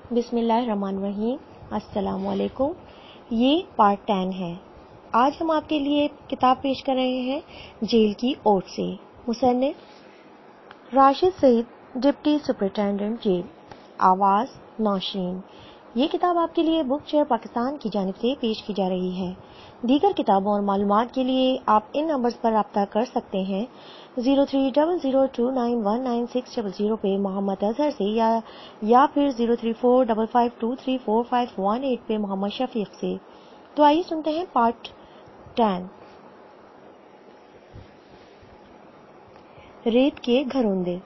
بسم اللہ الرحمن الرحیم. السلام علیکم. یہ پارٹ 10 ہے. آج ہم آپ کے لیے کتاب پیش کر رہے ہیں جیل کی اوٹ سے. مصنف Rashid Saeed, deputy superintendent jail. آواز نوشین. یہ کتاب آپ کے لیے بک چیئر پاکستان کی جانب سے پیش کی جا رہی ہے. دیگر کتابوں اور معلومات کے لیے آپ ان نمبرز پر رابطہ کر سکتے ہیں 0300291960 پہ محمد اظہر سے یا پھر 0345523451 پہ محمد شفیق سے. تو آئیے سنتے ہیں پارٹ 10. ریت کے گھروندے.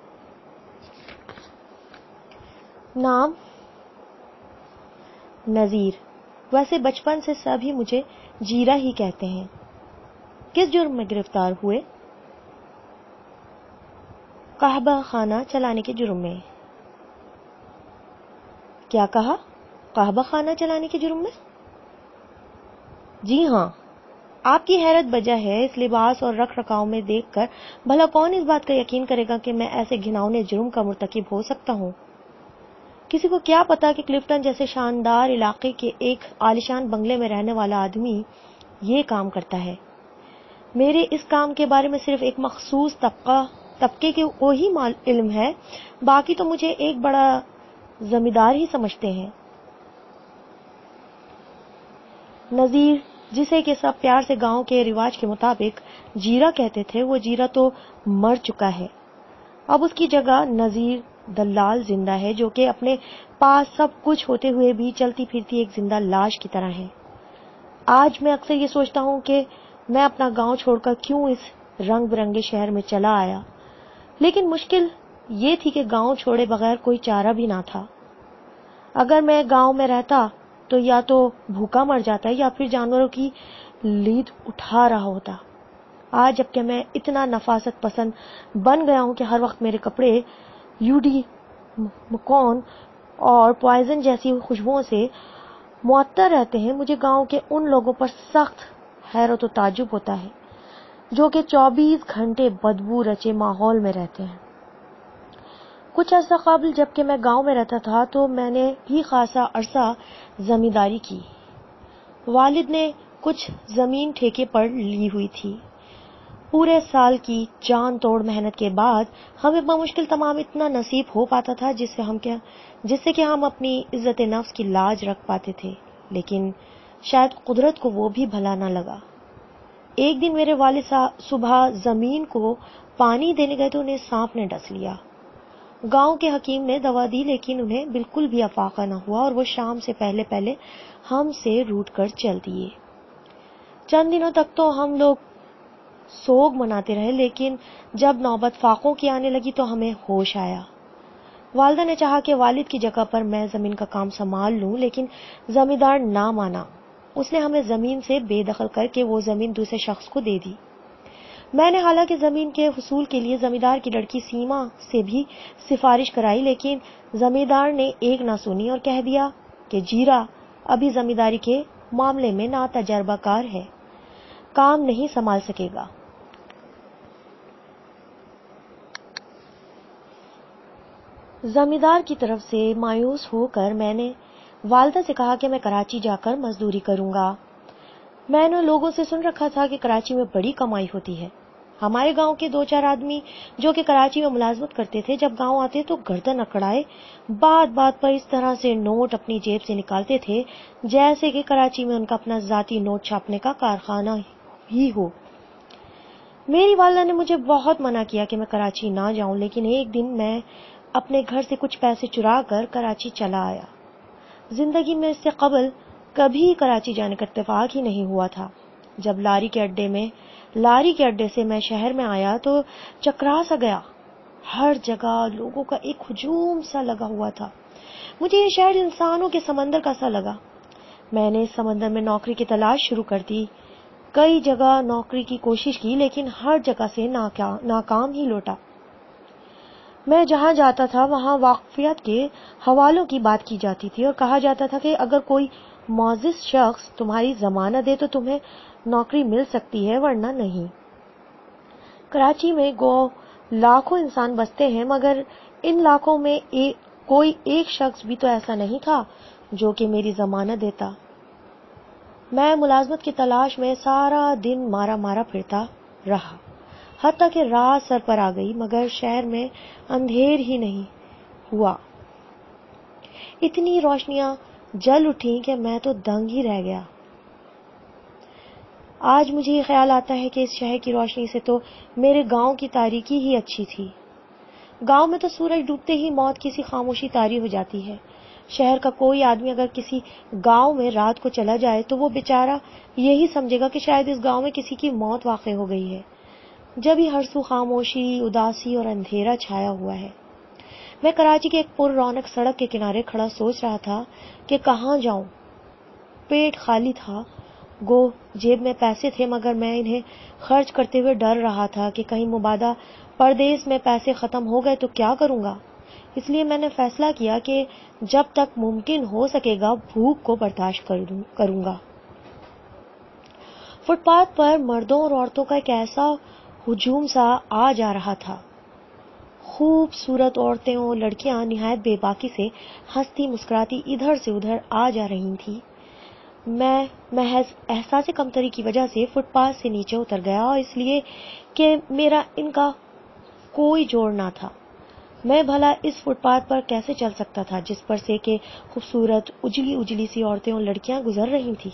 نام نذیر. ویسے بچپن سے سبھی مجھے جیرا ہی کہتے ہیں. کس جرم میں گرفتار ہوئے؟ قہوہ خانہ چلانے کے جرم میں. کیا کہا؟ قہوہ خانہ چلانے کے جرم میں؟ جی ہاں. آپ کی حیرت بجا ہے. اس لباس اور رکھ رکھاؤ میں دیکھ کر بھلا کون اس بات کا یقین کرے گا کہ میں ایسے گھناؤنے جرم کا مرتکب ہو سکتا ہوں؟ کسی کو کیا پتا کہ کلفٹن جیسے شاندار علاقے کے ایک عالیشان بنگلے میں رہنے والا آدمی یہ کام کرتا ہے. میرے اس کام کے بارے میں صرف ایک مخصوص طبقے کو ہی علم ہے. باقی تو مجھے ایک بڑا زمیندار ہی سمجھتے ہیں. نذیر, جسے کہ سب پیار سے گاؤں کے رواج کے مطابق جیرا کہتے تھے, وہ جیرا تو مر چکا ہے. اب اس کی جگہ نذیر دلال زندہ ہے, جو کہ اپنے پاس سب کچھ ہوتے ہوئے بھی چلتی پھرتی ایک زندہ لاش کی طرح ہے. آج میں اکثر یہ سوچتا ہوں کہ میں اپنا گاؤں چھوڑ کر کیوں اس رنگ برنگے شہر میں چلا آیا. لیکن مشکل یہ تھی کہ گاؤں چھوڑے بغیر کوئی چارہ بھی نہ تھا. اگر میں گاؤں میں رہتا تو یا تو بھوکا مر جاتا یا پھر جانوروں کی لید اٹھا رہا ہوتا. آج جبکہ میں اتنا نفاست پسند بن گیا ہوں کہ ہر وقت میرے کپڑے یوڈی مکون اور پوائزن جیسی خوشبوؤں سے معطر رہتے ہیں, مجھے گاؤں کے ان لوگوں پر سخت حیرت و تعجب ہوتا ہے جو کہ 24 گھنٹے بدبو رچے ماحول میں رہتے ہیں. کچھ عرصہ قبل جبکہ میں گاؤں میں رہتا تھا تو میں نے بھی خاصا عرصہ زمینداری کی. والد نے کچھ زمین ٹھیکے پر لی ہوئی تھی. پورے سال کی جان توڑ محنت کے بعد ہمیں بمشکل تمام اتنا نصیب ہو پاتا تھا جس سے کہ ہم اپنی عزت نفس کی لاج رکھ پاتے تھے. لیکن شاید قدرت کو وہ بھی بھلا نہ لگا. ایک دن میرے والد صبح زمین کو پانی دینے گئے تو انہیں سانپ نے ڈس لیا. گاؤں کے حکیم نے دوا دی لیکن انہیں بالکل بھی افاقہ نہ ہوا اور وہ شام سے پہلے ہم سے روٹ کر چل دیے. چند دنوں تک تو ہم لوگ سوگ مناتے رہے, لیکن جب نوبت فاقوں کی آنے لگی تو ہمیں ہوش آیا. والدہ نے چاہا کہ والد کی جگہ پر میں زمین کا کام سنبھال لوں, لیکن زمیندار نہ مانا. اس نے ہمیں زمین سے بے دخل کر کے وہ زمین دوسرے شخص کو دے دی. میں نے حالانکہ زمین کے حصول کے لیے زمیندار کی لڑکی سیما سے بھی سفارش کرائی, لیکن زمیندار نے ایک نہ سنی اور کہہ دیا کہ جیرا ابھی زمینداری کے معاملے میں نا تجربہ کار ہے, کام نہیں سنبھال سکے گا. زمیندار کی طرف سے مایوس ہو کر میں نے والدہ سے کہا کہ میں کراچی جا کر مزدوری کروں گا. میں نے لوگوں سے سن رکھا تھا کہ کراچی میں بڑی کمائی ہوتی ہے. ہمارے گاؤں کے 2-4 آدمی جو کہ کراچی میں ملازمت کرتے تھے, جب گاؤں آتے تو گردن اکڑائے بات بات پر اس طرح سے نوٹ اپنی جیب سے نکالتے تھے جیسے کہ کراچی میں ان کا اپنا ذاتی نوٹ چھاپنے کا کارخانہ ہی ہو. میری والدہ نے مجھے بہت منع کیا کہ میں کراچی نہ جاؤں, لیکن ایک دن میں اپنے گھر سے کچھ پیسے چرا کر کراچی چلا آیا. زندگی میں اس سے قبل کبھی کراچی جانے کا اتفاق ہی نہیں ہوا تھا. جب لاری کے اڈے سے میں شہر میں آیا تو چکرا سا گیا. ہر جگہ لوگوں کا ایک ہجوم سا لگا ہوا تھا. مجھے یہ شہر انسانوں کے سمندر کا سا لگا. میں نے اس سمندر میں نوکری کی تلاش شروع کر دی. کئی جگہ نوکری کی کوشش کی لیکن ہر جگہ سے ناکام ہی لوٹا. میں جہاں جاتا تھا وہاں واقفیت کے حوالوں کی بات کی جاتی تھی اور کہا جاتا تھا کہ اگر کوئی معزز شخص تمہاری ضمانت دے تو تمہیں نوکری مل سکتی ہے, ورنہ نہیں. کراچی میں لاکھوں انسان بستے ہیں, مگر ان لاکھوں میں کوئی ایک شخص بھی تو ایسا نہیں تھا جو کہ میری ضمانت دیتا۔ میں ملازمت کی تلاش میں سارا دن مارا مارا پھرتا رہا، حتیٰ کہ رات سر پر آ گئی، مگر شہر میں اندھیر ہی نہیں ہوا۔ اتنی روشنیاں جل اٹھیں کہ میں تو دنگ ہی رہ گیا۔ آج مجھے یہ خیال آتا ہے کہ اس شہر کی روشنی سے تو میرے گاؤں کی تاریکی ہی اچھی تھی۔ گاؤں میں تو سورج ڈوبتے ہی موت کی سی خاموشی طاری ہو جاتی ہے۔ شہر کا کوئی آدمی اگر کسی گاؤں میں رات کو چلا جائے تو وہ بیچارہ یہی سمجھے گا کہ شاید اس گاؤں میں کسی کی موت واقع ہو گئی ہے۔ جب ہی ہر سو خاموشی، اداسی اور اندھیرا چھایا ہوا ہے۔ میں کراچی کے ایک پر رونق سڑک کے کنارے کھڑا سوچ رہا تھا کہ کہاں جاؤں۔ پیٹ خالی تھا، گو جیب میں پیسے تھے، مگر میں انہیں خرچ کرتے ہوئے ڈر رہا تھا کہ کہیں مبادا پردیس میں پیسے ختم ہو گئے تو کیا کروں گا۔ اس لیے میں نے فیصلہ کیا کہ جب تک ممکن ہو سکے گا بھوک کو برداشت کروں گا۔ فٹ پاتھ پر مردوں اور عورتوں کا ایک ایسا ہجوم سا آ جا رہا تھا۔ خوبصورت عورتیں اور لڑکیاں نہایت بے باکی سے ہنستی مسکراتی ادھر سے ادھر آ جا رہی تھیں۔ میں محض احساس کمتری کی وجہ سے فٹ پاتھ سے نیچے اتر گیا، اور اس لیے کہ میرا ان کا کوئی جوڑ نہ تھا۔ میں بھلا اس فٹ پاتھ پر کیسے چل سکتا تھا جس پر سے کہ خوبصورت اجلی اجلی سی عورتیں اور لڑکیاں گزر رہی تھیں۔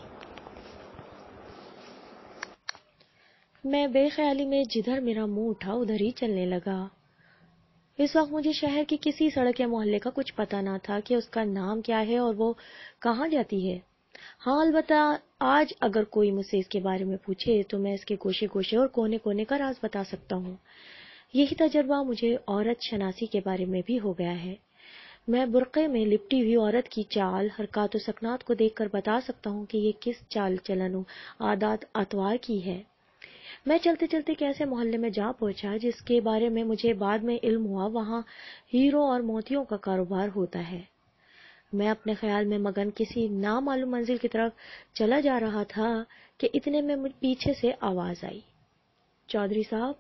میں بے خیالی میں جدھر میرا منہ اٹھا ادھر ہی چلنے لگا۔ اس وقت مجھے شہر کی کسی سڑک یا محلے کا کچھ پتہ نہ تھا کہ اس کا نام کیا ہے اور وہ کہاں جاتی ہے۔ ہاں، البتہ آج اگر کوئی مجھ سے اس کے بارے میں پوچھے تو میں اس کے گوشے گوشے اور کونے کونے کا راز بتا سکتا ہوں۔ یہی تجربہ مجھے عورت شناسی کے بارے میں بھی ہو گیا ہے۔ میں برقعے میں لپٹی ہوئی عورت کی چال، حرکات و سکنات کو دیکھ کر بتا سکتا ہوں کہ یہ کس چال چلن و عادات اطوار کی ہے۔ میں چلتے چلتے کیسے محلے میں جا پہنچا جس کے بارے میں مجھے بعد میں علم ہوا وہاں ہیروں اور موتیوں کا کاروبار ہوتا ہے۔ میں اپنے خیال میں مگن کسی نامعلوم منزل کی طرف چلا جا رہا تھا کہ اتنے میں مجھ پیچھے سے آواز آئی، چودھری صاحب۔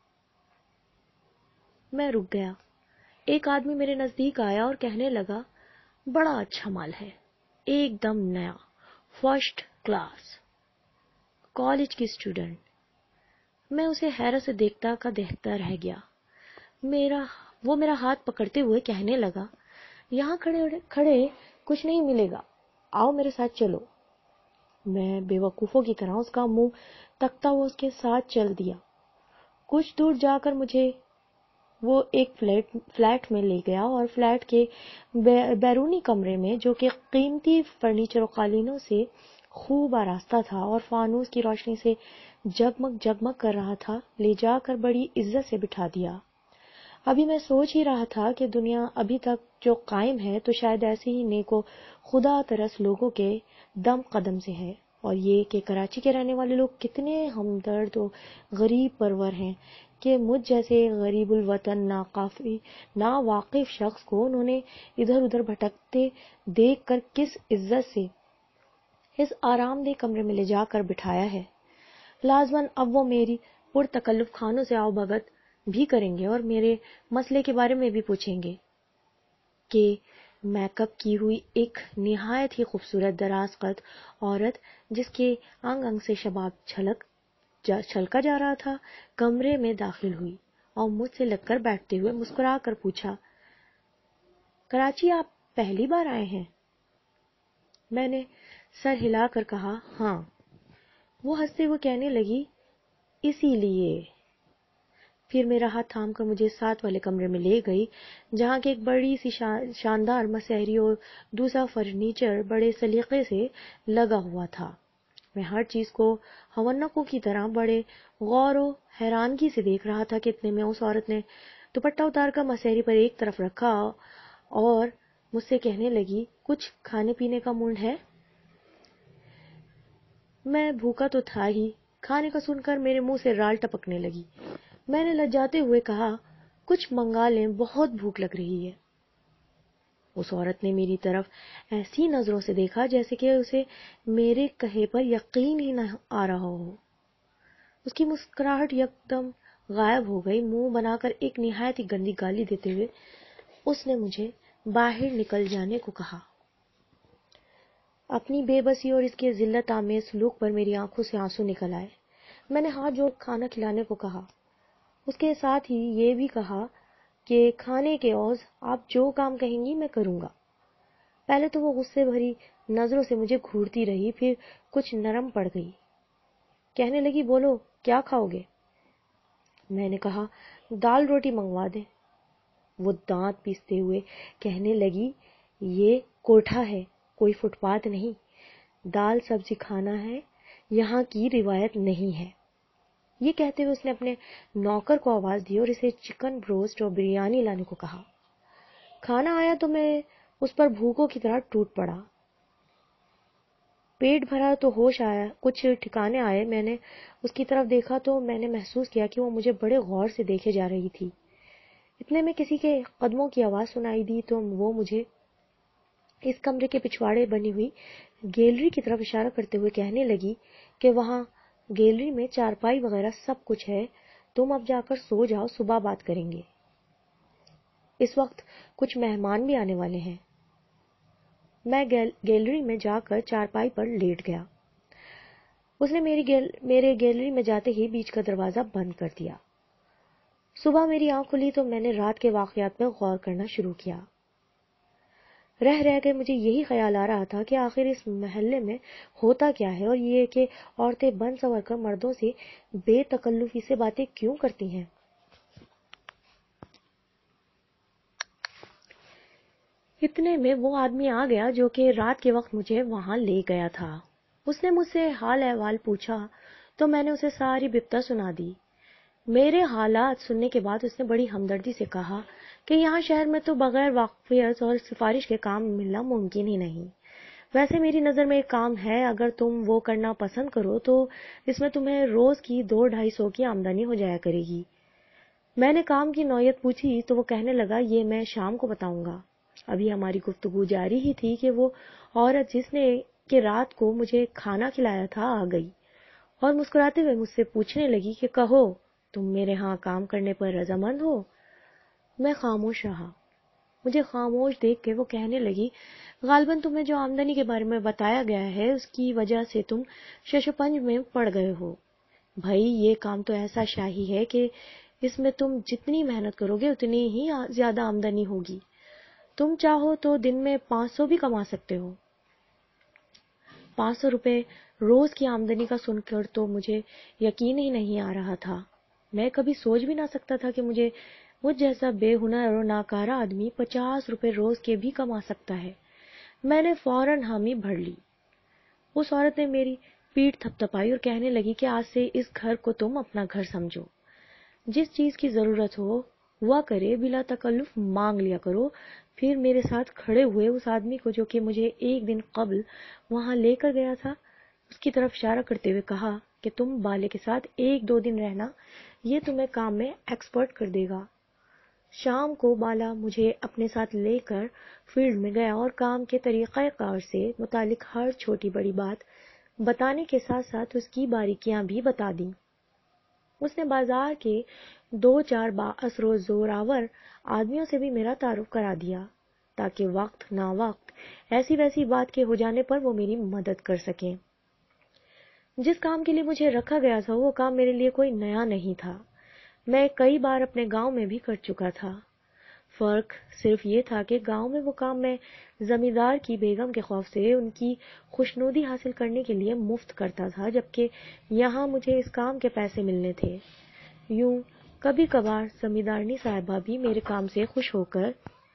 میں رک گیا۔ ایک آدمی میرے نزدیک آیا اور کہنے لگا، بڑا اچھا مال ہے، ایک دم نیا، فرسٹ کلاس، کالج کی اسٹوڈنٹ۔ میں اسے حیرت سے دیکھتا کا دیکھتا رہ گیا۔ وہ میرا ہاتھ پکڑتے ہوئے کہنے لگا، یہاں کھڑے کچھ نہیں ملے گا، آؤ میرے ساتھ چلو۔ میں بے وقوفوں کی طرح اس کا منہ تکتا ہوا اس کے ساتھ چل دیا۔ کچھ دور جا کر مجھے وہ ایک فلیٹ میں لے گیا، اور فلیٹ کے بیرونی کمرے میں، جو کہ قیمتی فرنیچر و قالینوں سے خوب آراستہ تھا اور فانوس کی روشنی سے جگمگ جگمگ کر رہا تھا، لے جا کر بڑی عزت سے بٹھا دیا۔ ابھی میں سوچ ہی رہا تھا کہ دنیا ابھی تک جو قائم ہے تو شاید ایسے ہی نیک و خدا ترس لوگوں کے دم قدم سے ہے، اور یہ کہ کراچی کے رہنے والے لوگ کتنے ہمدرد و غریب پرور ہیں کہ مجھ جیسے غریب الوطن نا واقف شخص کو انہوں نے ادھر ادھر بھٹکتے دیکھ کر کس عزت سے اس آرام دہ کمرے میں لے جا کر بٹھایا ہے۔ لازماً اب وہ میری پرتکلف خانوں سے آؤ بھگت بھی کریں گے اور میرے مسئلے کے بارے میں بھی پوچھیں گے کہ میک اپ کی ہوئی ایک نہایت ہی خوبصورت دراز قد عورت جس کے انگ انگ سے شباب چھلکا جا رہا تھا، کمرے میں داخل ہوئی اور مجھ سے لگ کر بیٹھتے ہوئے مسکرا کر پوچھا، کراچی آپ پہلی بار آئے ہیں؟ میں نے سر ہلا کر کہا، ہاں۔ وہ ہنستے ہوئے کہنے لگی، اسی لیے۔ پھر میرا ہاتھ تھام کر مجھے ساتھ والے کمرے میں لے گئی، جہاں کی ایک بڑی سی شاندار مسہری اور دوسرا فرنیچر بڑے سلیقے سے لگا ہوا تھا۔ میں ہر چیز کو ہونکوں کی طرح بڑے غور و حیرانگی سے دیکھ رہا تھا کہ اتنے میں اس عورت نے دوپٹہ اتار کر مسہری پر ایک طرف رکھا اور مجھ سے کہنے لگی، کچھ کھانے پینے کا موڈ ہے؟ میں بھوکا تو تھا ہی، کھانے کا سن کر میرے منہ سے رال ٹپکنے لگی۔ میں نے لجاتے ہوئے کہا، کچھ منگا لیں، بہت بھوک لگ رہی ہے۔ اس عورت نے میری طرف ایسی نظروں سے دیکھا جیسے کہ اسے میرے کہے پر یقین ہی نہ آ رہا ہو۔ اس کی مسکراہٹ یکدم غائب ہو گئی۔ منہ بنا کر ایک نہایت ہی گندی گالی دیتے ہوئے اس نے مجھے باہر نکل جانے کو کہا۔ اپنی بے بسی اور اس کے ذلت آمیز سلوک پر میری آنکھوں سے آنسو نکل آئے۔ میں نے ہاتھ جوڑ کھانا کھلانے کو کہا۔ اس کے ساتھ ہی یہ بھی کہا کہ کھانے کے عوض آپ جو کام کہیں گی میں کروں گا۔ پہلے تو وہ غصے بھری نظروں سے مجھے گھورتی رہی، پھر کچھ نرم پڑ گئی۔ کہنے لگی بولو کیا کھاؤ گے؟ میں نے کہا دال روٹی منگوا دے۔ وہ دانت پیستے ہوئے کہنے لگی یہ کوٹھا ہے، کوئی فٹ پاتھ نہیں، دال سبزی کھانا ہے، یہاں کی روایت نہیں ہے۔ یہ کہتے ہوئے اس نے اپنے نوکر کو آواز دی اور اسے چکن بروسٹ اور بریانی لانے کو کہا۔ کھانا آیا تو میں اس پر بھوکوں کی طرح ٹوٹ پڑا۔ پیٹ بھرا تو ہوش آیا، کچھ ٹھکانے آئے۔ میں نے اس کی طرف دیکھا تو میں نے محسوس کیا کہ وہ مجھے بڑے غور سے دیکھے جا رہی تھی۔ اتنے میں کسی کے قدموں کی آواز سنائی دی تو وہ مجھے اس کمرے کے پچھواڑے بنی ہوئی گیلری کی طرف اشارہ کرتے ہوئے کہنے لگی کہ وہاں گیلری میں چارپائی وغیرہ سب کچھ ہے، تم اب جا کر سو جاؤ، صبح بات کریں گے۔ اس وقت کچھ مہمان بھی آنے والے ہیں۔ میں گیلری میں جا کر چارپائی پر لیٹ گیا۔ اس نے میرے گیلری میں جاتے ہی بیچ کا دروازہ بند کر دیا۔ صبح میری آنکھ کھلی تو میں نے رات کے واقعات پر غور کرنا شروع کیا۔ رہ کے مجھے یہی خیال آ رہا تھا کہ آخر اس محلے میں ہوتا کیا ہے، اور یہ کہ عورتیں بن سنور کر مردوں سے بے تکلفی سے باتیں کیوں کرتی ہیں۔ اتنے میں وہ آدمی آ گیا جو کہ رات کے وقت مجھے وہاں لے گیا تھا۔ اس نے مجھ سے حال احوال پوچھا تو میں نے اسے ساری بپتا سنا دی۔ میرے حالات سننے کے بعد اس نے بڑی ہمدردی سے کہا کہ یہاں شہر میں تو بغیر واقفیت اور سفارش کے کام ملنا ممکن ہی نہیں۔ ویسے میری نظر میں ایک کام ہے، اگر تم وہ کرنا پسند کرو تو اس میں تمہیں روز کی 200-250 کی آمدنی ہو جایا کرے گی۔ میں نے کام کی نوعیت پوچھی تو وہ کہنے لگا یہ میں شام کو بتاؤں گا۔ ابھی ہماری گفتگو جاری ہی تھی کہ وہ عورت جس نے کہ رات کو مجھے کھانا کھلایا تھا آ گئی اور مسکراتے ہوئے مجھ سے پوچھنے لگی کہ کہو تم میرے ہاں کام کرنے پر رضامند ہو؟ میں خاموش رہا۔ مجھے خاموش دیکھ کے وہ کہنے لگی غالباً تمہیں جو آمدنی کے بارے میں بتایا گیا ہے اس کی وجہ سے تم شش و پنج میں پڑ گئے ہو۔ بھائی یہ کام تو ایسا شاہی ہے کہ اس میں تم جتنی محنت کرو گے اتنی ہی زیادہ آمدنی ہوگی۔ تم چاہو تو دن میں 500 بھی کما سکتے ہو۔ 500 روپے روز کی آمدنی کا سن کر تو مجھے یقین ہی نہیں آ رہا تھا۔ میں کبھی سوچ بھی نہ سکتا تھا کہ مجھ جیسا بے ہنر اور ناکارہ آدمی 50 روپے روز کے بھی کما سکتا ہے۔ میں نے فوراً حامی بھر لی۔ اس عورت نے میری پیٹھ تھپتھپائی اور کہنے لگی کہ آج سے اس گھر کو تم اپنا گھر سمجھو۔ جس چیز کی ضرورت ہوا کرے بلا تکلف مانگ لیا کرو۔ پھر میرے ساتھ کھڑے ہوئے اس آدمی کو جو کہ مجھے ایک دن قبل وہاں لے کر گیا تھا اس کی طرف اشارہ کرتے ہوئے کہا کہ تم بالے کے ساتھ 1-2 دن رہنا، یہ تمہیں کام میں ایکسپرٹ کر دے گا۔ شام کو بالا مجھے اپنے ساتھ لے کر فیلڈ میں گیا اور کام کے طریقہ کار سے متعلق ہر چھوٹی بڑی بات بتانے کے ساتھ ساتھ اس کی باریکیاں بھی بتا دیں۔ اس نے بازار کے 2-4 بااثر و زوراور آدمیوں سے بھی میرا تعارف کرا دیا تاکہ وقت نا وقت ایسی ویسی بات کے ہو جانے پر وہ میری مدد کر سکیں۔ جس کام کے لیے مجھے رکھا گیا تھا وہ کام میرے لیے کوئی نیا نہیں تھا، میں کئی بار اپنے گاؤں میں بھی کر چکا تھا۔ فرق صرف یہ تھا کہ گاؤں میں وہ کام میں زمیندار کی بیگم کے خوف سے ان کی خوشنودی حاصل کرنے کے لیے مفت کرتا تھا، جبکہ یہاں مجھے اس کام کے پیسے ملنے تھے۔ یوں کبھی کبھار زمیندارنی صاحبہ بھی میرے کام سے خوش ہو کر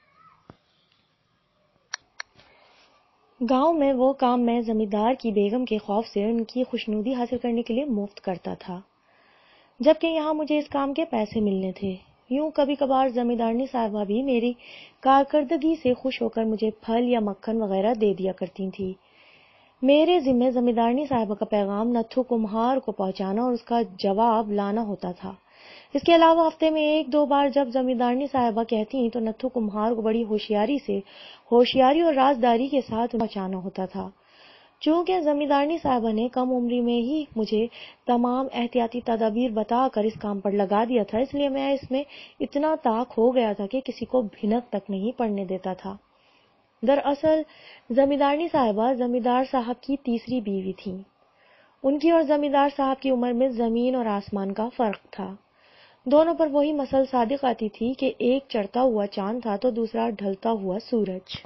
گاؤں میں وہ کام میں زمیندار کی بیگم کے خوف سے ان کی خوشنودی حاصل کرنے کے لیے مفت کرتا تھا، جبکہ یہاں مجھے اس کام کے پیسے ملنے تھے۔ یوں کبھی کبھار زمیندارنی صاحبہ بھی میری کارکردگی سے خوش ہو کر مجھے پھل یا مکھن وغیرہ دے دیا کرتی تھی۔ میرے ذمہ زمیندارنی صاحبہ کا پیغام نتھو کمہار کو پہنچانا اور اس کا جواب لانا ہوتا تھا۔ اس کے علاوہ ہفتے میں 1-2 بار جب زمیندارنی صاحبہ کہتی تو نتھو کمہار کو بڑی ہوشیاری اور رازداری کے ساتھ پہنچانا ہوتا تھا۔ چونکہ زمیندارنی صاحبہ نے کم عمری میں ہی مجھے تمام احتیاطی تدابیر بتا کر اس کام پر لگا دیا تھا، اس لیے میں اس میں اتنا طاق ہو گیا تھا کہ کسی کو بھنک تک نہیں پڑنے دیتا تھا۔ دراصل زمیندارنی صاحبہ زمیندار صاحب کی تیسری بیوی تھیں. ان کی اور زمیندار صاحب کی عمر میں زمین اور آسمان کا فرق تھا. دونوں پر وہی مسل صادق آتی تھی کہ ایک چڑھتا ہوا چاند تھا تو دوسرا ڈھلتا ہوا سورج.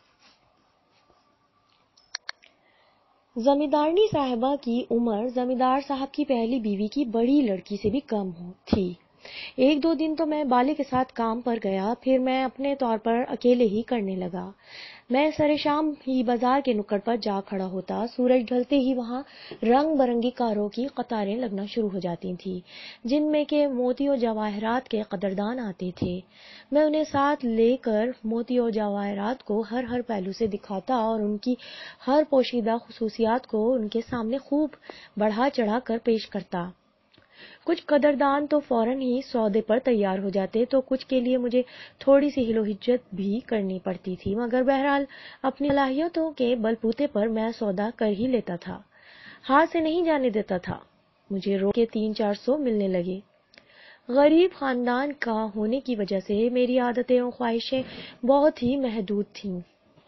زمیندارنی صاحبہ کی عمر زمیندار صاحب کی پہلی بیوی کی بڑی لڑکی سے بھی کم تھی. ایک دو دن تو میں بالے کے ساتھ کام پر گیا، پھر میں اپنے طور پر اکیلے ہی کرنے لگا. میں سر شام ہی بازار کے نکڑ پر جا کھڑا ہوتا. سورج ڈھلتے ہی وہاں رنگ برنگی کاروں کی قطاریں لگنا شروع ہو جاتی تھیں، جن میں کہ موتی و جواہرات کے قدردان آتے تھے. میں انہیں ساتھ لے کر موتی و جواہرات کو ہر پہلو سے دکھاتا اور ان کی ہر پوشیدہ خصوصیات کو ان کے سامنے خوب بڑھا چڑھا کر پیش کرتا. کچھ قدردان تو فوراً ہی سودے پر تیار ہو جاتے تو کچھ کے لیے مجھے تھوڑی سی ہل و حجت بھی کرنی پڑتی تھی، مگر بہرحال اپنی صلاحیتوں کے بل بوتے پر میں سودا کر ہی لیتا تھا، ہاتھ سے نہیں جانے دیتا تھا. مجھے روز کے 300-400 ملنے لگے. غریب خاندان کا ہونے کی وجہ سے میری عادتیں اور خواہشیں بہت ہی محدود تھیں.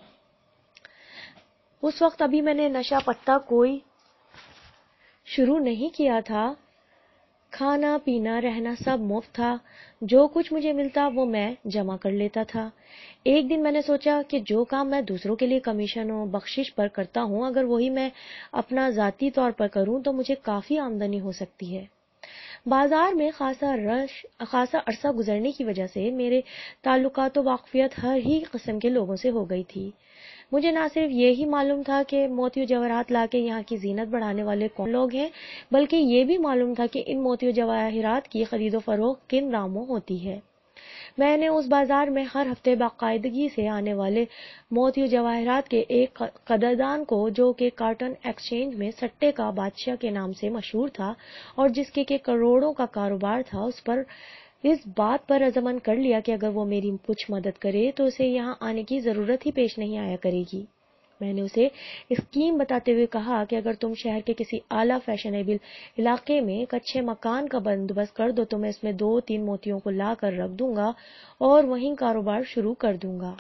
اس وقت ابھی میں نے نشہ پتہ کوئی شروع نہیں کیا تھا. کھانا پینا رہنا سب مفت تھا. جو کچھ مجھے ملتا وہ میں جمع کر لیتا تھا. ایک دن میں نے سوچا کہ جو کام میں دوسروں کے لیے کمیشن و بخشش پر کرتا ہوں، اگر وہی میں اپنا ذاتی طور پر کروں تو مجھے کافی آمدنی ہو سکتی ہے. بازار میں خاصا عرصہ گزرنے کی وجہ سے میرے تعلقات و واقفیت ہر ہی قسم کے لوگوں سے ہو گئی تھی. مجھے نہ صرف یہی معلوم تھا کہ موتی و جواہرات لا کے یہاں کی زینت بڑھانے والے کون لوگ ہیں، بلکہ یہ بھی معلوم تھا کہ ان موتی و جواہرات کی خرید و فروخت کن داموں ہوتی ہے. میں نے اس بازار میں ہر ہفتے باقاعدگی سے آنے والے موتی و جواہرات کے ایک قدردان کو، جو کہ کاٹن ایکسچینج میں سٹے کا بادشاہ کے نام سے مشہور تھا اور جس کے کروڑوں کا کاروبار تھا، اس بات پر رضامند کر لیا کہ اگر وہ میری کچھ مدد کرے تو اسے یہاں آنے کی ضرورت ہی پیش نہیں آیا کرے گی. میں نے اسے اسکیم بتاتے ہوئے کہا کہ اگر تم شہر کے کسی اعلیٰ فیشنیبل علاقے میں ایک اچھے مکان کا بندوبست کر دو تو میں اس میں 2-3 موتیوں کو لا کر رکھ دوں گا اور وہیں کاروبار شروع کر دوں گا.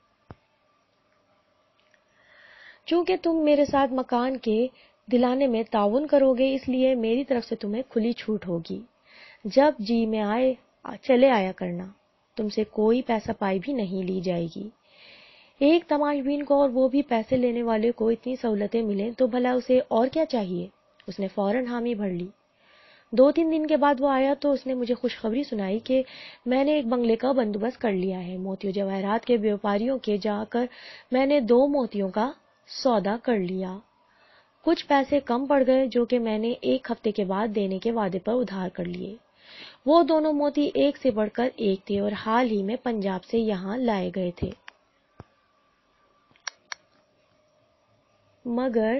چونکہ تم میرے ساتھ مکان کے دلانے میں تعاون کرو گے، اس لیے میری طرف سے تمہیں کھلی چھوٹ ہوگی. جب جی میں آئے چلے آیا کرنا. تم سے کوئی پیسہ پائی بھی نہیں لی جائے گی. ایک تماش بین کو اور وہ بھی پیسے لینے والے کو اتنی سہولتیں ملیں تو بھلا اسے اور کیا چاہیے. اس نے فوراً حامی بھر لی. 2-3 دن کے بعد وہ آیا تو اس نے مجھے خوشخبری سنائی کہ میں نے ایک بنگلے کا بندوبست کر لیا ہے. موتی و جواہرات کے بیوپاریوں کے جا کر میں نے 2 موتیوں کا سودا کر لیا. کچھ پیسے کم پڑ گئے جو کہ میں نے 1 ہفتے کے بعد دینے کے وعدے پر ادھار کر لیے. وہ دونوں موتی ایک سے بڑھ کر ایک تھے اور حال ہی میں پنجاب سے یہاں لائے گئے تھے، مگر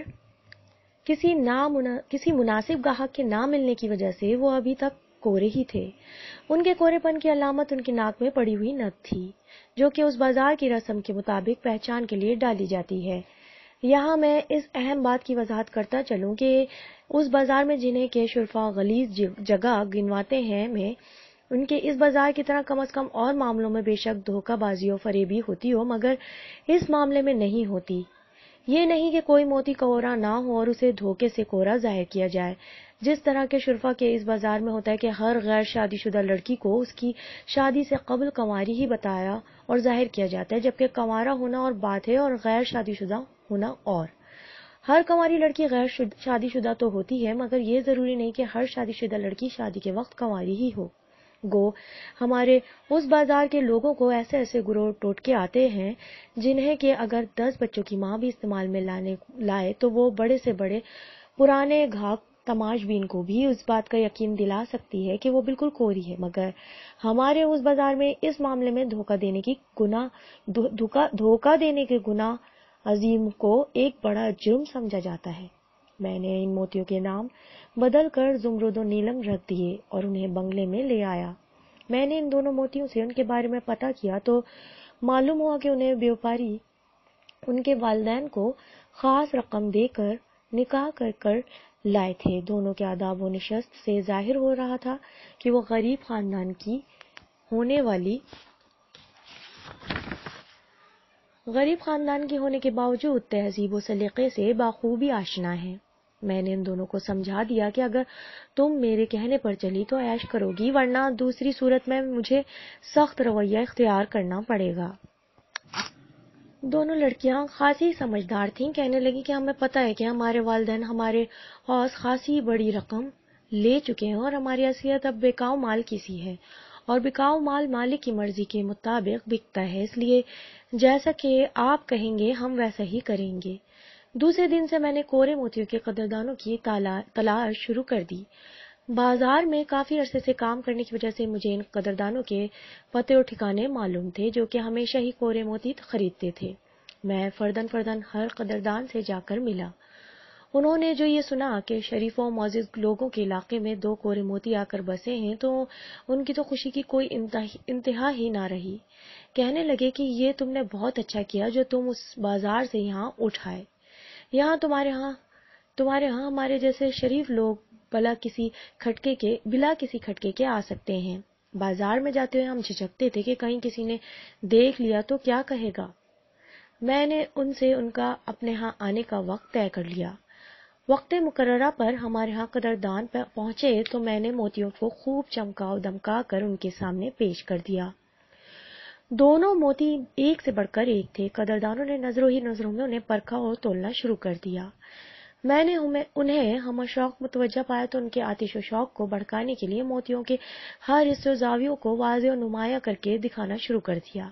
کسی مناسب گاہک کے نہ ملنے کی وجہ سے وہ ابھی تک کورے ہی تھے. ان کے کورے پن کی علامت ان کی ناک میں پڑی ہوئی نت تھی، جو کہ اس بازار کی رسم کے مطابق پہچان کے لیے ڈالی جاتی ہے. یہاں میں اس اہم بات کی وضاحت کرتا چلوں کہ اس بازار میں جنہیں کے شرفا غلیظ جگہ گنواتے ہیں میں ان کے اس بازار کی طرح کم از کم اور معاملوں میں بے شک دھوکہ بازی و فریبی ہوتی ہو، مگر اس معاملے میں نہیں ہوتی. یہ نہیں کہ کوئی موتی کورا نہ ہو اور اسے دھوکے سے کورا ظاہر کیا جائے، جس طرح کے شرفا کے اس بازار میں ہوتا ہے کہ ہر غیر شادی شدہ لڑکی کو اس کی شادی سے قبل کنواری ہی بتایا اور ظاہر کیا جاتا ہے، جبکہ کنوارا ہونا اور بات ہے اور غیر شادی شدہ ہونا اور. ہر کنواری لڑکی غیر شادی شدہ تو ہوتی ہے، مگر یہ ضروری نہیں کہ ہر شادی شدہ لڑکی شادی کے وقت کنواری ہی ہو. گو ہمارے اس بازار کے لوگوں کو ایسے گروہ ٹوٹکے آتے ہیں جنہیں کہ اگر 10 بچوں کی ماں بھی استعمال میں لائے تو وہ بڑے سے بڑے پرانے گھاک تماش بین کو بھی اس بات کا یقین دلا سکتی ہے کہ وہ بالکل کوری ہے. مگر ہمارے اس بازار میں اس معاملے میں دھوکہ دینے کے گناہ عظیم کو ایک بڑا جرم سمجھا جاتا ہے. میں نے ان موتیوں کے نام بدل کر زمرد و نیلم رکھ دیے اور انہیں بنگلے میں لے آیا. میں نے ان دونوں موتیوں سے ان کے بارے میں پتہ کیا تو معلوم ہوا کہ انہیں بیوپاری ان کے والدین کو خاص رقم دے کر نکاح کر لائے تھے. دونوں کے آداب و نشست سے ظاہر ہو رہا تھا کہ وہ غریب خاندان کی ہونے والی غریب خاندان کی ہونے کے باوجود تہذیب و سلیقے سے بخوبی آشنا ہے۔ میں نے ان دونوں کو سمجھا دیا کہ اگر تم میرے کہنے پر چلی تو عیش کرو گی، ورنہ دوسری صورت میں مجھے سخت رویہ اختیار کرنا پڑے گا۔ دونوں لڑکیاں خاصی سمجھدار تھیں۔ کہنے لگی کہ ہمیں پتہ ہے کہ ہمارے والدین ہمارے حوض خاصی بڑی رقم لے چکے ہیں اور ہماری حیثیت اب بکاؤ مال کی سی ہے، اور بکاؤ مال مالک کی مرضی کے مطابق بکتا ہے، اس لیے جیسا کہ آپ کہیں گے ہم ویسا ہی کریں گے۔ دوسرے دن سے میں نے کورے موتیوں کے قدردانوں کی تلاش شروع کر دی۔ بازار میں کافی عرصے سے کام کرنے کی وجہ سے مجھے ان قدردانوں کے پتے اور ٹھکانے معلوم تھے جو کہ ہمیشہ ہی کورے موتی خریدتے تھے۔ میں فرداً ہر قدردان سے جا کر ملا۔ انہوں نے جو یہ سنا کہ شریف و معزز لوگوں کے علاقے میں 2 کورے موتی آ کر بسے ہیں تو ان کی تو خوشی کی کوئی انتہا ہی نہ رہی۔ کہنے لگے کہ یہ تم نے بہت اچھا کیا جو تم اس بازار سے یہاں اٹھائے۔ یہاں تمہارے ہاں ہمارے جیسے شریف لوگ بلا کسی کھٹکے کے آ سکتے ہیں۔ بازار میں جاتے ہوئے ہم جھجکتے تھے کہ کہیں کسی نے دیکھ لیا تو کیا کہے گا۔ میں نے ان سے ان کا اپنے ہاں آنے کا وقت طے کر لیا۔ وقت مقررہ پر ہمارے ہاں قدردان پہنچے تو میں نے موتیوں کو خوب چمکا دمکا کر ان کے سامنے پیش کر دیا۔ دونوں موتی ایک سے بڑھ کر ایک تھے۔ قدردانوں نے نظروں میں انہیں پرکھا اور تولنا شروع کر دیا۔ میں نے انہیں ہم شوق متوجہ پایا تو ان کے آتش و شوق کو بھڑکانے کے لیے موتیوں کے ہر حصے و زاویوں کو واضح اور نمایاں کر کے دکھانا شروع کر دیا۔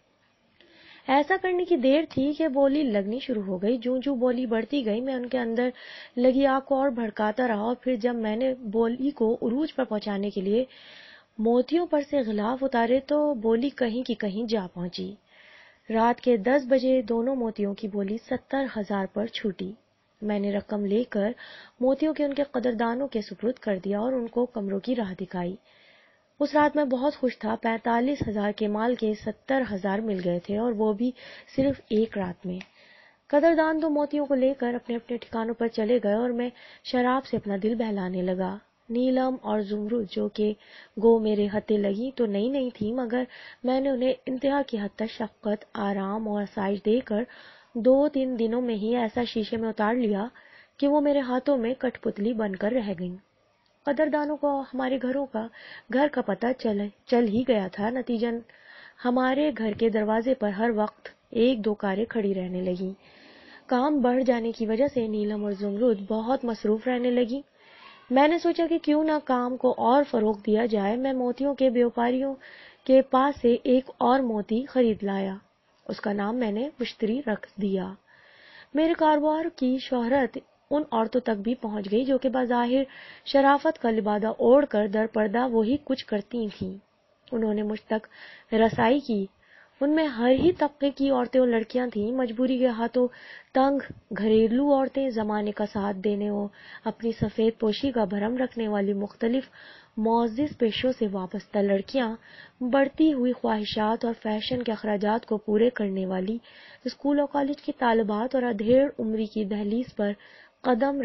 ایسا کرنے کی دیر تھی کہ بولی لگنی شروع ہو گئی۔ جوں بولی بڑھتی گئی میں ان کے اندر لگی آگ کو اور بھڑکاتا رہا، اور پھر جب میں نے بولی کو عروج پر پہنچانے کے لیے موتیوں پر سے غلاف اتارے تو بولی کہیں کی کہیں جا پہنچی۔ رات کے 10 بجے دونوں موتیوں کی بولی 70,000 پر چھوٹی۔ میں نے رقم لے کر موتیوں کے ان کے قدردانوں کے سپرد کر دیا اور ان کو کمروں کی راہ دکھائی۔ اس رات میں بہت خوش تھا۔ 45,000 کے مال کے 70,000 مل گئے تھے، اور وہ بھی صرف ایک رات میں۔ قدردان تو موتیوں کو لے کر اپنے اپنے ٹھکانوں پر چلے گئے اور میں شراب سے اپنا دل بہلانے لگا۔ نیلم اور زمرد جو کہ گو میرے ہتھے لگی تو نہیں تھی، مگر میں نے انہیں انتہا کی حد تک شفقت، آرام اور آسائش دے کر 2-3 دنوں میں ہی ایسا شیشے میں اتار لیا کہ وہ میرے ہاتھوں میں کٹ پتلی بن کر رہ گئیں۔ قدردانوں کو ہمارے گھر کا پتہ چل ہی گیا تھا، نتیجن ہمارے گھر کے دروازے پر ہر وقت 1-2 کاریں کھڑی رہنے لگیں۔ کام بڑھ جانے کی وجہ سے نیلم اور زمرد بہت مصروف رہنے لگی۔ میں نے سوچا کہ کیوں نہ کام کو اور فروغ دیا جائے۔ میں موتیوں کے بیوپاریوں کے پاس سے ایک اور موتی خرید لایا۔ اس کا نام میں نے مشتری رکھ دیا۔ میرے کاروبار کی شہرت ان عورتوں تک بھی پہنچ گئی جو کہ بظاہر شرافت کا لبادہ اوڑھ کر در پردہ وہی کچھ کرتی تھیں۔ انہوں نے مجھ تک رسائی کی۔ ان میں ہر ہی طبقے کی عورتیں اور لڑکیاں تھیں، مجبوری کے ہاتھوں تنگ گھریلو عورتیں، زمانے کا ساتھ دینے اور اپنی سفید پوشی کا بھرم رکھنے والی مختلف معزز پیشوں سے وابستہ لڑکیاں، بڑھتی ہوئی خواہشات اور فیشن کے اخراجات کو پورے کرنے والی اسکول اور کالج کی طالبات، اور ادھیڑ عمری کی دہلیز پر قدم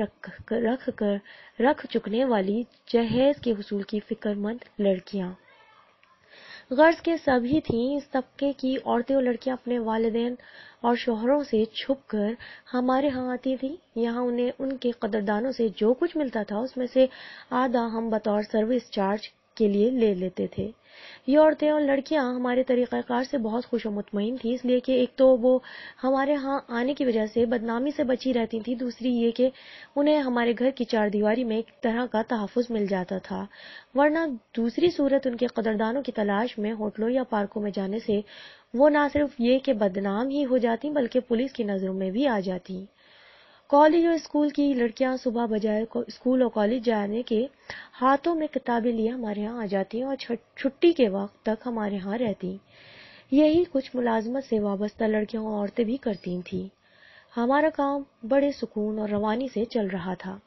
رکھ چکنے والی جہیز کے حصول کی فکر مند لڑکیاں۔ غرض کے سبھی تھیں۔ اس طبقے کی عورتیں اور لڑکیاں اپنے والدین اور شوہروں سے چھپ کر ہمارے ہاں آتی تھیں۔ یہاں انہیں ان کے قدردانوں سے جو کچھ ملتا تھا اس میں سے آدھا ہم بطور سروس چارج کے لیے لے لیتے تھے۔ یہ عورتیں اور لڑکیاں ہمارے طریقہ کار سے بہت خوش و مطمئن تھیں، اس لیے کہ ایک تو وہ ہمارے ہاں آنے کی وجہ سے بدنامی سے بچی رہتی تھیں، دوسری یہ کہ انہیں ہمارے گھر کی چار دیواری میں ایک طرح کا تحفظ مل جاتا تھا، ورنہ دوسری صورت ان کے قدردانوں کی تلاش میں ہوٹلوں یا پارکوں میں جانے سے وہ نہ صرف یہ کہ بدنام ہی ہو جاتی بلکہ پولیس کی نظروں میں بھی آ جاتی۔ کالج اور اسکول کی لڑکیاں صبح بجائے اسکول اور کالج جانے کے ہاتھوں میں کتابیں لیے ہمارے ہاں آ جاتی اور چھٹی کے وقت تک ہمارے ہاں رہتی۔ یہی کچھ ملازمت سے وابستہ لڑکیاں اور عورتیں بھی کرتی تھیں۔ ہمارا کام بڑے سکون اور روانی سے چل رہا تھا۔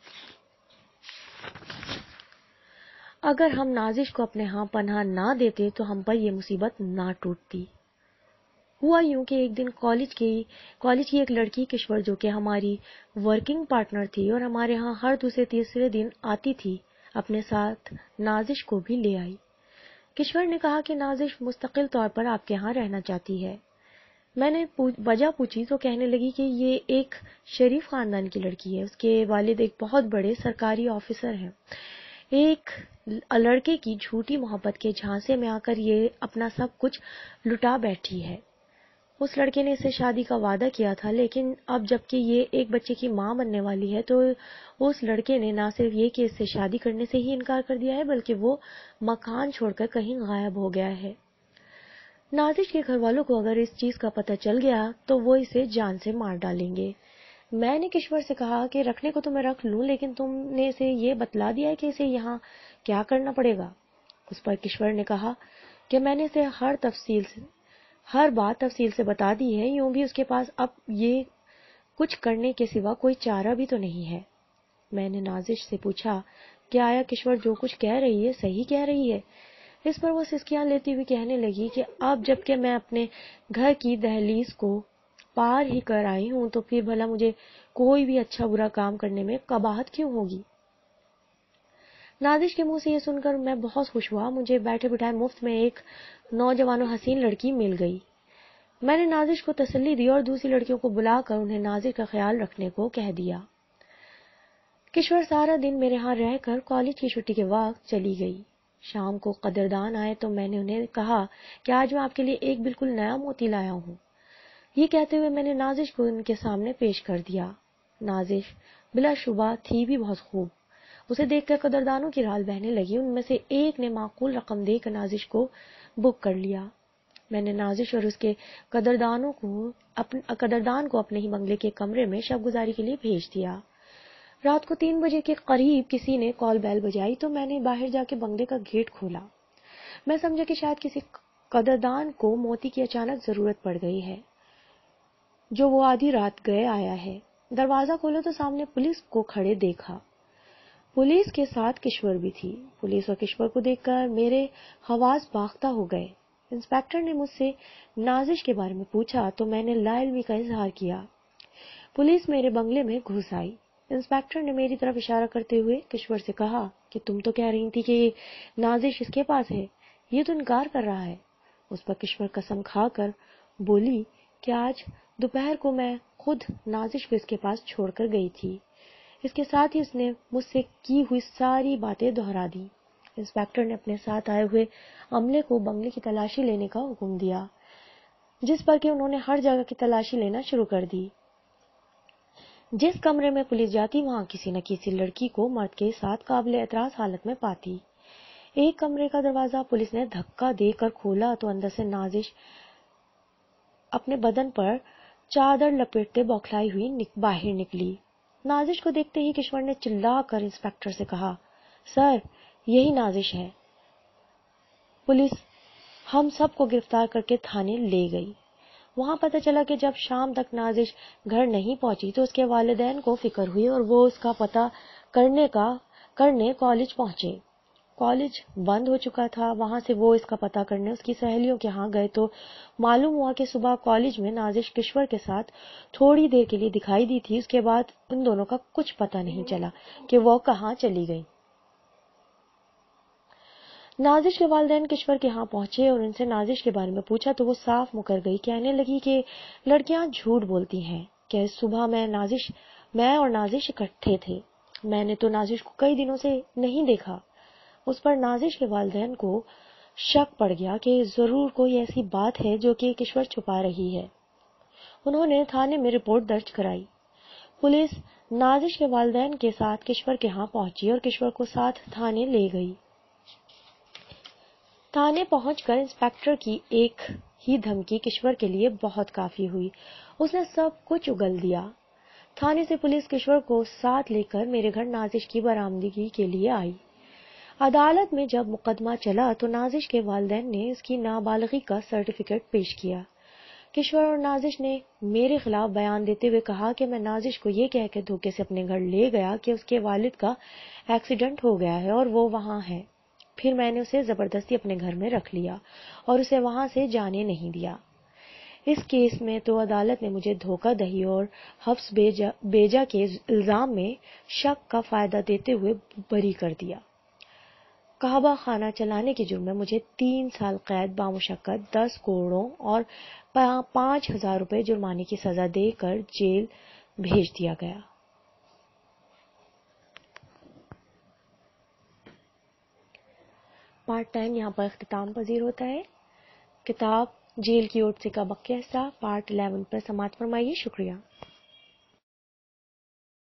اگر ہم نازش کو اپنے ہاں پناہ نہ دیتے تو ہم پر یہ مصیبت نہ ٹوٹتی۔ ہوا یوں کہ ایک دن کالج کی ایک لڑکی کشور جو کہ ہماری ورکنگ پارٹنر تھی اور ہمارے ہاں ہر دوسرے تیسرے دن آتی تھی، اپنے ساتھ نازش کو بھی لے آئی۔ کشور نے کہا کہ نازش مستقل طور پر آپ کے ہاں رہنا چاہتی ہے۔ میں نے وجہ پوچھی تو کہنے لگی کہ یہ ایک شریف خاندان کی لڑکی ہے، اس کے والد ایک بہت بڑے سرکاری آفیسر ہیں۔ ایک لڑکے کی جھوٹی محبت کے جھانسے میں آ کر یہ اپنا سب کچھ لٹا بیٹھی ہے۔ اس لڑکے نے اسے شادی کا وعدہ کیا تھا، لیکن اب جبکہ یہ ایک بچے کی ماں بننے والی ہے تو اس لڑکے نے نہ صرف یہ کہ اس سے شادی کرنے سے ہی انکار کر دیا ہے، بلکہ وہ مکان چھوڑ کر کہیں غائب ہو گیا ہے۔ نازش کے گھر والوں کو اگر اس چیز کا پتہ چل گیا تو وہ اسے جان سے مار ڈالیں گے۔ میں نے کشور سے کہا کہ رکھنے کو تو میں رکھ لوں، لیکن تم نے اسے یہ بتلا دیا ہے کہ اسے یہاں کیا کرنا پڑے گا؟ اس پر کشور نے کہا کہ میں نے اسے ہر بات تفصیل سے بتا دی ہے، یوں بھی اس کے پاس اب یہ کچھ کرنے کے سوا کوئی چارہ بھی تو نہیں ہے۔ میں نے نازش سے پوچھا کہ آیا کشور جو کچھ کہہ رہی ہے صحیح کہہ رہی ہے؟ اس پر وہ سسکیاں لیتی ہوئی کہنے لگی کہ اب جب کہ میں اپنے گھر کی دہلیز کو پار ہی کر آئی ہوں تو پھر بھلا مجھے کوئی بھی اچھا برا کام کرنے میں قباحت کیوں ہوگی؟ نازش کے منہ سے یہ سن کر میں بہت خوش ہوا۔ مجھے بیٹھے بٹھائے مفت میں ایک نوجوان و حسین لڑکی مل گئی۔ میں نے نازش کو تسلی دی اور دوسری لڑکیوں کو بلا کر انہیں نازش کا خیال رکھنے کو کہہ دیا۔ کشور سارا دن میرے ہاں رہ کر کالج کی چھٹی کے وقت چلی گئی۔ شام کو قدردان آئے تو میں نے انہیں کہا کہ آج میں آپ کے لیے ایک بالکل نیا موتی لایا ہوں۔ یہ کہتے ہوئے میں نے نازش کو ان کے سامنے پیش کر دیا۔ نازش بلا شبہ تھی بھی بہت خوب۔ اسے دیکھ کر قدردانوں کی رال بہنے لگی۔ ان میں سے ایک نے معقول رقم دے کر نازش کو بک کر لیا۔ میں نے نازش اور اس کے قدردان کو اپنے ہی بنگلے کے کمرے میں شب گزاری کے لیے بھیج دیا۔ رات کو 3 بجے کے قریب کسی نے کال بیل بجائی تو میں نے باہر جا کے بنگلے کا گیٹ کھولا۔ میں سمجھا کہ شاید کسی قدردان کو موتی کی اچانک ضرورت پڑ گئی ہے جو وہ آدھی رات گئے آیا ہے۔ دروازہ کھولا تو سامنے پولیس کو کھڑے دیکھا۔ پولیس کے ساتھ کشور بھی تھی۔ پولیس اور کشور کو دیکھ کر میرے حواس باختہ ہو گئے۔ انسپکٹر نے مجھ سے نازش کے بارے میں پوچھا تو میں نے لا علمی کا اظہار کیا۔ پولیس میرے بنگلے میں گھس آئی۔ انسپکٹر نے میری طرف اشارہ کرتے ہوئے کشور سے کہا کہ تم تو کہہ رہی تھی کہ نازش اس کے پاس ہے، یہ تو انکار کر رہا ہے۔ اس پر کشور قسم کھا کر بولی کہ آج دوپہر کو میں خود نازش کو اس کے پاس چھوڑ کر گئی تھی۔ اس کے ساتھ ہی اس نے مجھ سے کی ہوئی ساری باتیں دہرا دی۔ انسپکٹر نے اپنے ساتھ آئے ہوئے عملے کو بنگلے کی تلاشی لینے کا حکم دیا، جس پر کہ انہوں نے ہر جگہ کی تلاشی لینا شروع کر دی۔ جس کمرے میں پولیس جاتی وہاں کسی نہ کسی لڑکی کو مرد کے ساتھ قابل اعتراض حالت میں پاتی۔ ایک کمرے کا دروازہ پولیس نے دھکا دے کر کھولا تو اندر سے نازش اپنے بدن پر چادر لپیٹتے بوکھلائی ہوئی باہر نکلی۔ نازش کو دیکھتے ہی کشور نے چلا کر انسپکٹر سے کہا، سر یہی نازش ہے۔ پولیس ہم سب کو گرفتار کر کے تھانے لے گئی۔ وہاں پتہ چلا کہ جب شام تک نازش گھر نہیں پہنچی تو اس کے والدین کو فکر ہوئی اور وہ اس کا پتہ کرنے کالج پہنچے۔ کالج بند ہو چکا تھا۔ وہاں سے وہ اس کا پتہ کرنے اس کی سہیلیوں کے ہاں گئے تو معلوم ہوا کہ صبح کالج میں نازش کشور کے ساتھ تھوڑی دیر کے لیے دکھائی دی تھی۔ اس کے بعد ان دونوں کا کچھ پتہ نہیں چلا کہ وہ کہاں چلی گئی۔ نازش کے والدین کشور کے ہاں پہنچے اور ان سے نازش کے بارے میں پوچھا تو وہ صاف مکر گئی۔ کہنے لگی کہ لڑکیاں جھوٹ بولتی ہیں کہ صبح میں اور نازش اکٹھے تھے۔ میں نے تو نازش کو کئی دنوں سے نہیں دیکھا۔ اس پر نازش کے والدین کو شک پڑ گیا کہ ضرور کوئی ایسی بات ہے جو کہ کشور چھپا رہی ہے۔ انہوں نے تھانے میں رپورٹ درج کرائی۔ پولیس نازش کے والدین کے ساتھ کشور کے ہاں پہنچی اور کشور کو ساتھ تھانے لے گئی۔ تھانے پہنچ کر انسپکٹر کی ایک ہی دھمکی کشور کے لیے بہت کافی ہوئی۔ اس نے سب کچھ اگل دیا۔ تھانے سے پولیس کشور کو ساتھ لے کر میرے گھر نازش کی برآمدگی کے لیے آئی۔ عدالت میں جب مقدمہ چلا تو نازش کے والدین نے اس کی نابالغی کا سرٹیفکیٹ پیش کیا۔ کشور اور نازش نے میرے خلاف بیان دیتے ہوئے کہا کہ میں نازش کو یہ کہہ کے دھوکے سے اپنے گھر لے گیا کہ اس کے والد کا ایکسیڈنٹ ہو گیا ہے اور وہ وہاں ہے۔ پھر میں نے اسے زبردستی اپنے گھر میں رکھ لیا اور اسے وہاں سے جانے نہیں دیا۔ اس کیس میں تو عدالت نے مجھے دھوکہ دہی اور حبس بیجا کے الزام میں شک کا فائدہ دیتے ہوئے بری کر دیا۔ کعبہ خانہ چلانے کے جرم میں مجھے 3 سال قید بامشقت 10 کوڑوں اور 5,000 روپے جرمانے کی سزا دے کر جیل بھیج دیا گیا۔ پارٹ ٹائم یہاں پر اختتام پذیر ہوتا ہے۔ کتاب جیل کی اوٹ سے کا بقیہ حصہ پارٹ 11 پر سماعت فرمائیے۔ شکریہ۔